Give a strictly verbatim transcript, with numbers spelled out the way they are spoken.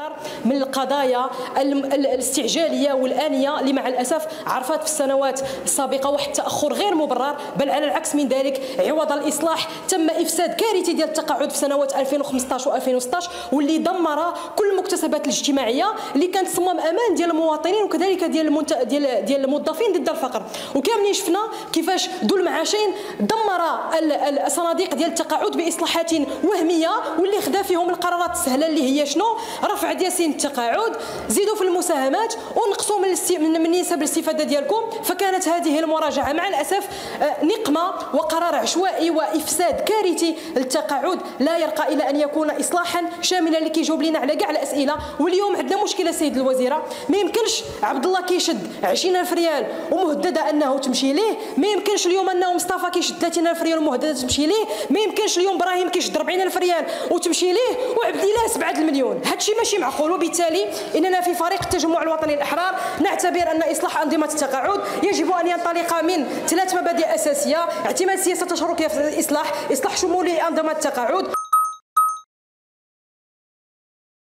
من القضايا الاستعجاليه والانيه اللي مع الاسف عرفت في السنوات السابقه واحد التاخر غير مبرر، بل على العكس من ذلك عوض الاصلاح تم افساد كارثي ديال التقاعد في سنوات ألفين وخمسطاش وألفين وستطاش، واللي دمر كل المكتسبات الاجتماعيه اللي كانت تصمم امان ديال المواطنين وكذلك ديال المنت... ديال ديال الموظفين ضد الفقر. وكاملين شفنا كيفاش ذو المعاشين دمر الصناديق ديال التقاعد باصلاحات وهميه واللي خدا فيهم القرارات السهله اللي هي شنو؟ رفع ديال سن التقاعد، زيدوا في المساهمات ونقصوا من الاست... من نسب الاستفاده ديالكم. فكانت هذه المراجعه مع الاسف نقمه وقرار عشوائي وافساد كارثي للتقاعد لا يرقى الى ان يكون اصلاحا شاملا اللي كيجاوب لنا على كاع الاسئله. واليوم عندنا مشكله سيد الوزيره، ما يمكنش عبد الله كيشد عشرين ألف ريال ومهدده انه تمشي ليه، ما يمكنش اليوم انه مصطفى كيشد ثلاثين ألف ريال ومهدده تمشي ليه، ما يمكنش اليوم ابراهيم كيشد أربعين ألف ريال وتمشي ليه، وعبد الاله سبعة المليون. هادشي ماشي معقول. وبالتالي اننا في فريق التجمع الوطني الاحرار نعتبر ان اصلاح انظمه التقاعد يجب ان ينطلق من ثلاث مبادئ اساسيه: اعتماد سياسه تشاركيه في الاصلاح، اصلاح شمولي انظمه التقاعد.